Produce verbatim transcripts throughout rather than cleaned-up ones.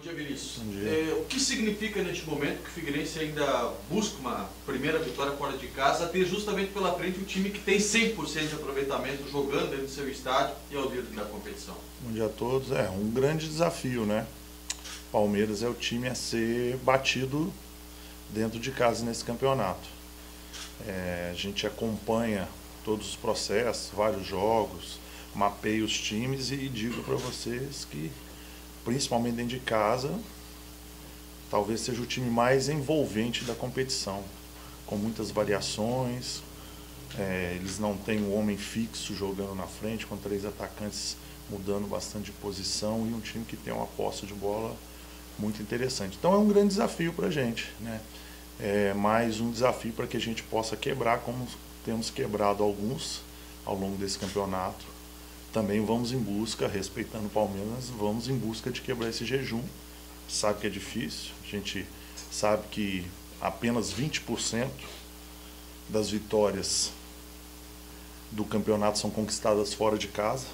dia, Vinícius. Bom dia. É, o que significa neste momento que o Figueirense ainda busca uma primeira vitória fora de casa, ter justamente pela frente um time que tem cem por cento de aproveitamento jogando dentro do seu estádio e ao líder da competição? Bom dia a todos. É um grande desafio, né? Palmeiras é o time a ser batido dentro de casa nesse campeonato. É, a gente acompanha todos os processos, vários jogos, mapeia os times e digo para vocês que, principalmente dentro de casa, talvez seja o time mais envolvente da competição, com muitas variações. É, eles não têm um homem fixo jogando na frente, com três atacantes mudando bastante de posição e um time que tem uma posse de bola muito interessante. Então é um grande desafio para a gente, né? É mais um desafio para que a gente possa quebrar, como temos quebrado alguns ao longo desse campeonato. Também vamos em busca, respeitando o Palmeiras, vamos em busca de quebrar esse jejum. Sabe que é difícil, a gente sabe que apenas vinte por cento das vitórias do campeonato são conquistadas fora de casa,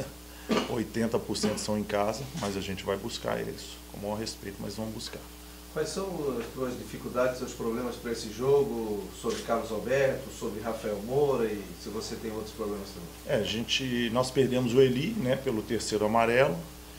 oitenta por cento são em casa, mas a gente vai buscar isso, com o maior respeito, mas vamos buscar. Quais são as tuas dificuldades, seus problemas para esse jogo, sobre Carlos Alberto, sobre Rafael Moura e se você tem outros problemas também? É, a gente, nós perdemos o Eli, né, pelo terceiro amarelo,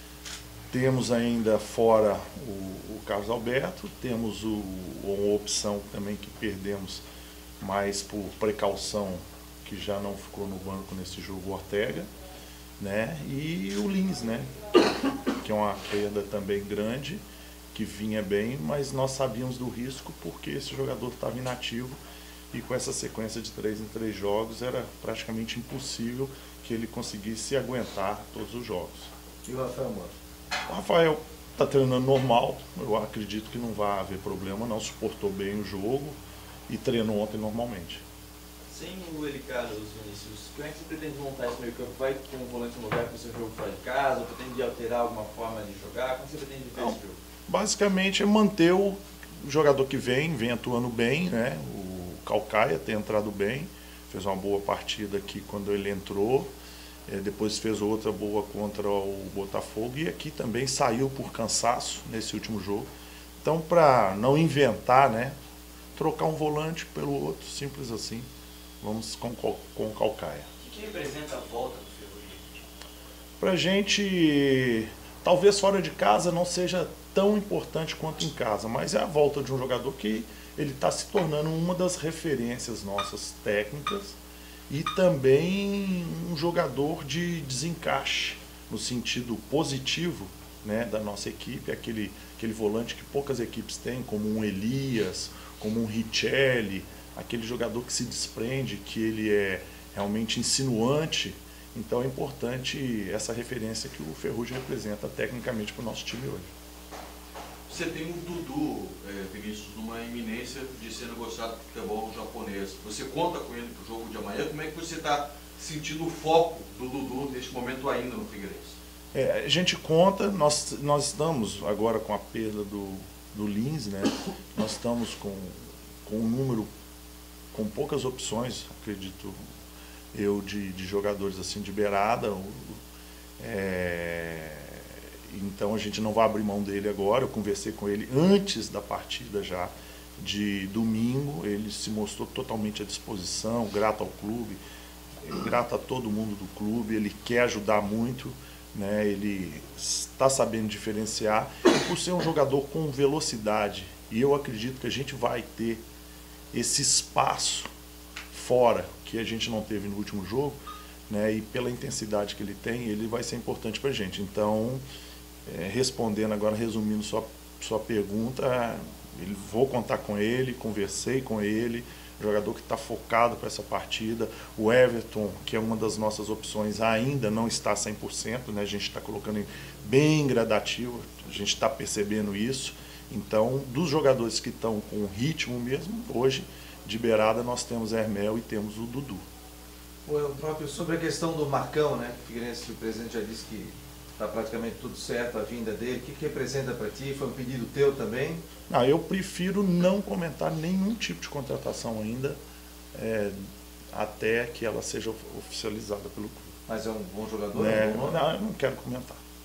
temos ainda fora o, o Carlos Alberto, temos o, uma opção também que perdemos mais por precaução, que já não ficou no banco nesse jogo, o Ortega, né, e o Lins, né, que é uma perda também grande, que vinha bem, mas nós sabíamos do risco porque esse jogador estava inativo e com essa sequência de três em três jogos era praticamente impossível que ele conseguisse aguentar todos os jogos. E o Rafael Moura? O Rafael está treinando normal, eu acredito que não vai haver problema, não suportou bem o jogo e treinou ontem normalmente. Sem o Eli Carlos, Vinícius, como é que você pretende montar esse meio campo? Vai ter um volante no lugar para o seu jogo fora de casa? Ou pretende alterar alguma forma de jogar? Como você pretende ver esse jogo? Basicamente é manter o jogador que vem, vem atuando bem, né? O Calcaia tem entrado bem, fez uma boa partida aqui quando ele entrou, é, depois fez outra boa contra o Botafogo e aqui também saiu por cansaço nesse último jogo. Então, para não inventar, né? Trocar um volante pelo outro, simples assim, vamos com, com o Calcaia. O que representa a volta do Ferrugem? Para a gente, talvez fora de casa não seja tão importante quanto em casa, mas é a volta de um jogador que ele está se tornando uma das referências nossas técnicas e também um jogador de desencaixe, no sentido positivo, né, da nossa equipe, aquele, aquele volante que poucas equipes têm, como um Elias, como um Richelli, aquele jogador que se desprende, que ele é realmente insinuante. Então é importante essa referência que o Ferrugem representa tecnicamente para o nosso time hoje. Você tem o Dudu, é, Vinícius, numa iminência de ser negociado com o futebol japonês. Você conta com ele para o jogo de amanhã? Como é que você está sentindo o foco do Dudu neste momento ainda no Figueirense? É, a gente conta, nós, nós estamos agora com a perda do, do Lins, né? Nós estamos com, com um número, com poucas opções, acredito eu, de, de jogadores assim de beirada. É, então a gente não vai abrir mão dele agora. Eu conversei com ele antes da partida já de domingo, ele se mostrou totalmente à disposição, grato ao clube, grato a todo mundo do clube, ele quer ajudar muito, né? Ele está sabendo diferenciar, e por ser um jogador com velocidade, e eu acredito que a gente vai ter esse espaço fora que a gente não teve no último jogo, né? E pela intensidade que ele tem, ele vai ser importante para a gente. Então, é, respondendo agora, resumindo sua, sua pergunta, ele, vou contar com ele, conversei com ele, jogador que está focado para essa partida. O Everton, que é uma das nossas opções, ainda não está cem por cento, né? A gente está colocando em bem gradativo, a gente está percebendo isso. Então, dos jogadores que estão com ritmo mesmo, hoje, de beirada, nós temos Hermel e temos o Dudu. O próprio sobre a questão do Marcão, né? O Figueirense, o presidente já disse que está praticamente tudo certo, a vinda dele. O que, que representa para ti? Foi um pedido teu também? Não, eu prefiro não comentar nenhum tipo de contratação ainda, é, até que ela seja oficializada pelo clube. Mas é um bom jogador? É, é um bom nome? não, eu não quero comentar.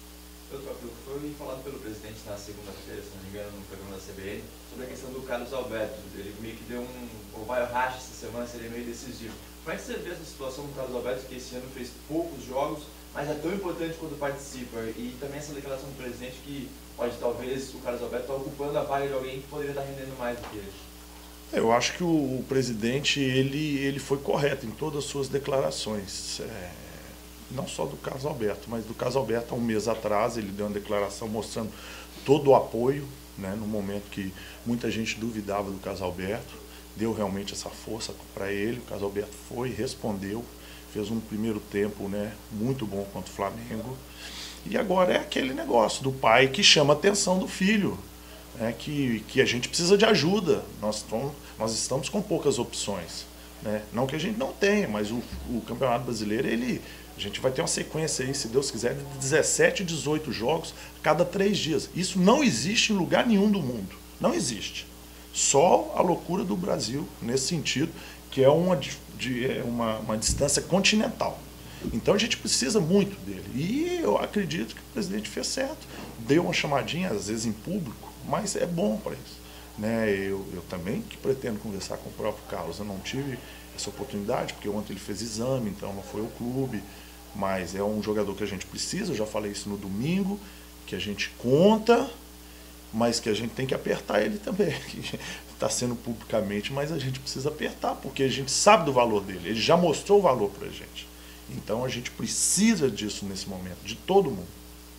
Eu próprio foi falado pelo presidente na segunda-feira, se não me engano, no programa da C B N, sobre a questão do Carlos Alberto. Ele meio que deu um... O vai racha essa semana seria meio decisivo. Como é que você vê essa situação do Carlos Alberto, que esse ano fez poucos jogos, mas é tão importante quando participa? E também essa declaração do presidente que pode, talvez, o Carlos Alberto estar ocupando a vaga de alguém que poderia estar rendendo mais do que ele. Eu acho que o, o presidente ele, ele foi correto em todas as suas declarações. É, não só do Carlos Alberto, mas do Carlos Alberto há um mês atrás ele deu uma declaração mostrando todo o apoio, né, no momento que muita gente duvidava do Carlos Alberto, deu realmente essa força para ele. O Carlos Alberto foi, respondeu, fez um primeiro tempo, né, muito bom contra o Flamengo. E agora é aquele negócio do pai que chama a atenção do filho. É que, que a gente precisa de ajuda, nós, tom, nós estamos com poucas opções, né? Não que a gente não tenha, mas o, o Campeonato Brasileiro, ele, a gente vai ter uma sequência aí, se Deus quiser, de dezessete, dezoito jogos a cada três dias. Isso não existe em lugar nenhum do mundo, não existe. Só a loucura do Brasil, nesse sentido, que é uma, de, é uma, uma distância continental. Então a gente precisa muito dele. E eu acredito que o presidente fez certo. Deu uma chamadinha, às vezes em público, mas é bom para isso. Né? Eu, eu também que pretendo conversar com o próprio Carlos. Eu não tive essa oportunidade, porque ontem ele fez exame, então não foi ao clube. Mas é um jogador que a gente precisa, eu já falei isso no domingo, que a gente conta, mas que a gente tem que apertar ele também. Está sendo publicamente, mas a gente precisa apertar, porque a gente sabe do valor dele. Ele já mostrou o valor para a gente. Então a gente precisa disso nesse momento, de todo mundo.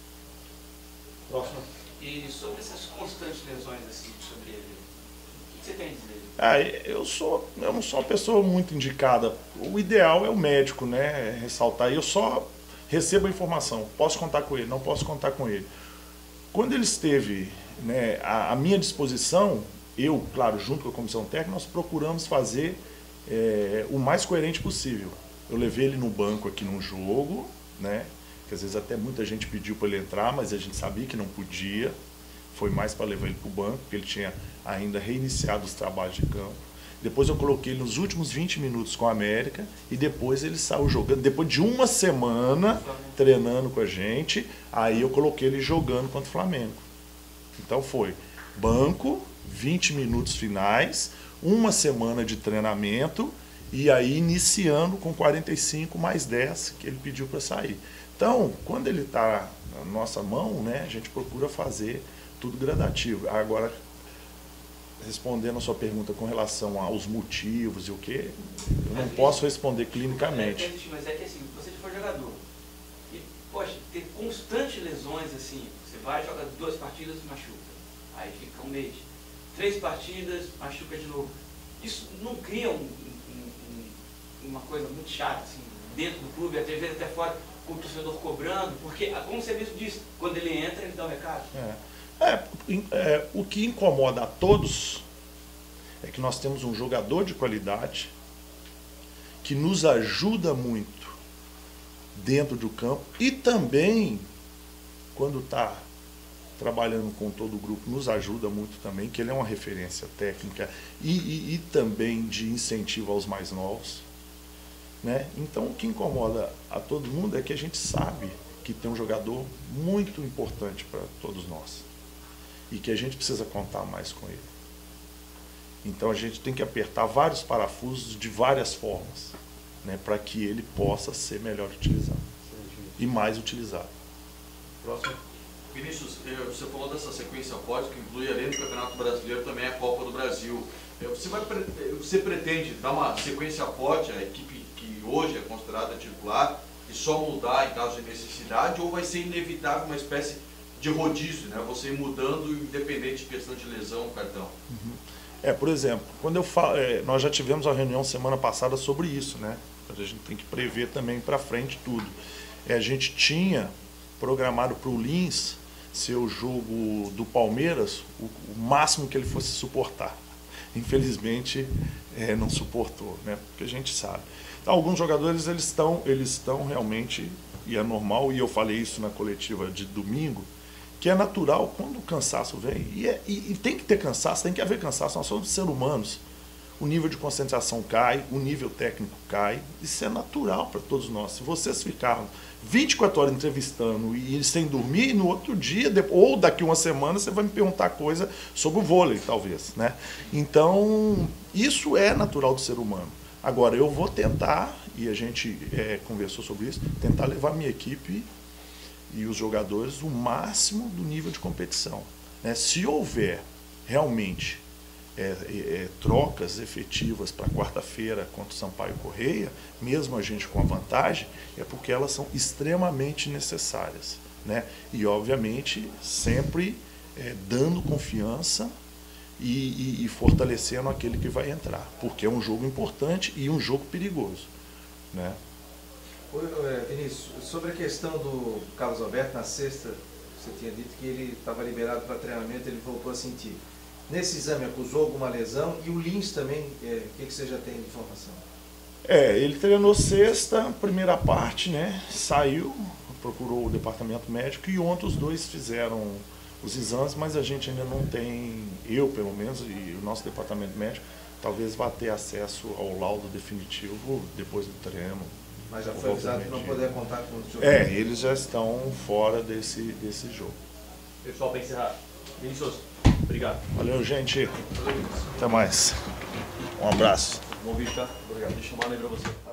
Próximo. E sobre essas constantes lesões assim, sobre ele, o que você tem a dizer? Ah, eu, sou, eu não sou uma pessoa muito indicada. O ideal é o médico, né, ressaltar. Eu só recebo a informação, posso contar com ele, não posso contar com ele. Quando ele esteve, né, à, à minha disposição, eu, claro, junto com a comissão técnica, nós procuramos fazer é, o mais coerente possível. Eu levei ele no banco aqui num jogo, né? Que às vezes até muita gente pediu para ele entrar, mas a gente sabia que não podia. Foi mais para levar ele para o banco, porque ele tinha ainda reiniciado os trabalhos de campo. Depois eu coloquei ele nos últimos vinte minutos com a América e depois ele saiu jogando. Depois de uma semana treinando com a gente, aí eu coloquei ele jogando contra o Flamengo. Então foi banco, vinte minutos finais, uma semana de treinamento e aí iniciando com quarenta e cinco mais dez que ele pediu para sair. Então, quando ele está na nossa mão, né, a gente procura fazer tudo gradativo. Agora, respondendo a sua pergunta com relação aos motivos e o que, eu não posso responder clinicamente. É, mas é que assim, você for jogador e, poxa, ter constantes lesões assim, você vai, joga duas partidas e machuca, aí fica um mês, três partidas, machuca de novo. Isso não cria um, um, um, uma coisa muito chata, assim, dentro do clube, até vezes até fora, com o torcedor cobrando, porque, como você mesmo disse, quando ele entra, ele dá um recado. É. É, é, o que incomoda a todos é que nós temos um jogador de qualidade que nos ajuda muito dentro do campo e também, quando está trabalhando com todo o grupo, nos ajuda muito também, que ele é uma referência técnica e, e, e também de incentivo aos mais novos. Né? Então, o que incomoda a todo mundo é que a gente sabe que tem um jogador muito importante para todos nós e que a gente precisa contar mais com ele. Então, a gente tem que apertar vários parafusos de várias formas, né, para que ele possa ser melhor utilizado e mais utilizado. Próximo. Vinícius, você falou dessa sequência forte que inclui, além do Campeonato Brasileiro, também a Copa do Brasil. Você, vai, você pretende dar uma sequência forte à equipe que hoje é considerada titular e só mudar em caso de necessidade, ou vai ser inevitável uma espécie de rodízio, né? Você ir mudando independente de questão de lesão ou cartão? Uhum. É, por exemplo, quando eu falo, é, nós já tivemos uma reunião semana passada sobre isso, né? A gente tem que prever também para frente tudo. É, a gente tinha programado para o Lins ser o jogo do Palmeiras, o, o máximo que ele fosse suportar. Infelizmente, é, não suportou, né? Porque a gente sabe. Então, alguns jogadores eles estão, eles estão realmente, e é normal, e eu falei isso na coletiva de domingo, que é natural quando o cansaço vem. E, é, e, e tem que ter cansaço, tem que haver cansaço, nós somos seres humanos. o nível de concentração cai, o nível técnico cai. Isso é natural para todos nós. Se vocês ficaram vinte e quatro horas entrevistando e sem dormir, no outro dia, ou daqui uma semana, você vai me perguntar coisa sobre o vôlei, talvez, né? Então, isso é natural do ser humano. Agora, eu vou tentar, e a gente é, conversou sobre isso, tentar levar minha equipe e os jogadores o máximo do nível de competição, né? Se houver realmente é, é, trocas efetivas para quarta-feira contra o Sampaio Correia, mesmo a gente com a vantagem, é porque elas são extremamente necessárias, né? E, obviamente, sempre é, dando confiança e, e, e fortalecendo aquele que vai entrar, porque é um jogo importante e um jogo perigoso, né? Oi, Vinícius, sobre a questão do Carlos Alberto, na sexta, você tinha dito que ele estava liberado para treinamento, ele voltou a sentir. Nesse exame acusou alguma lesão e o Lins também, é, o que, que você já tem de informação? É, ele treinou sexta, primeira parte, né? Saiu, procurou o departamento médico e ontem os dois fizeram os exames, mas a gente ainda não tem, eu pelo menos, e o nosso departamento médico, talvez vá ter acesso ao laudo definitivo depois do treino. Mas já foi avisado que não poder contar com o jogo. É, eles já estão fora desse, desse jogo. Pessoal, para encerrar, Vinícius, obrigado. Valeu, gente. Até mais. Um abraço. Bom vídeo, tá? Obrigado. Deixa eu chamar aí para você.